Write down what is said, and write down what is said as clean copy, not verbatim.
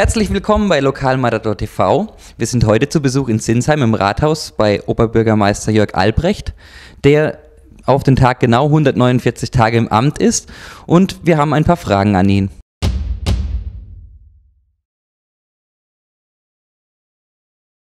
Herzlich willkommen bei Lokalmatador TV. Wir sind heute zu Besuch in Sinsheim im Rathaus bei Oberbürgermeister Jörg Albrecht, der auf den Tag genau 149 Tage im Amt ist, und wir haben ein paar Fragen an ihn.